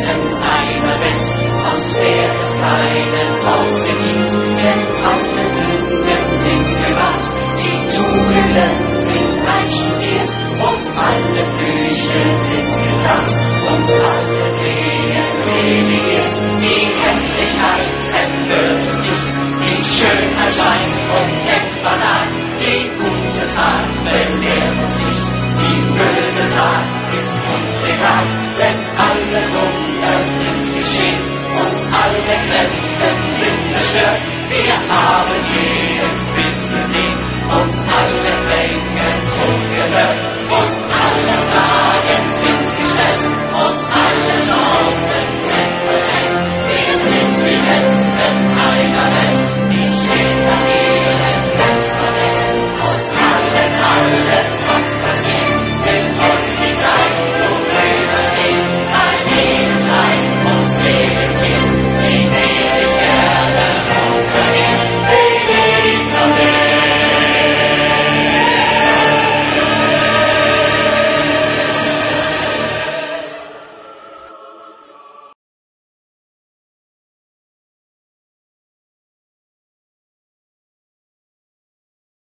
in einer Welt, aus der es keinen Ausweg gibt, denn alle Sünden sind gewahrt, die Tugenden sind einstudiert und alle Flüche sind gesagt und alle Seen revidiert. Die Hässlichkeit ändert sich, die Schönheit scheint uns längst banal, die gute Tat belehrt uns nicht, die böse Tat ist uns egal, denn alle Wunder sind geschehen und alle Grenzen sind zerstört. Wir haben jedes Bild gesehen, uns alle Mengen tot gehört und